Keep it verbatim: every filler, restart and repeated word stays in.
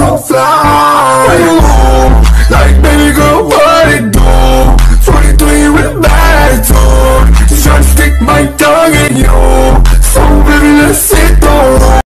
so fly. Where you home? Like baby girl, what it do? twenty-three with a bad attitude, just tryna stick my tongue in you.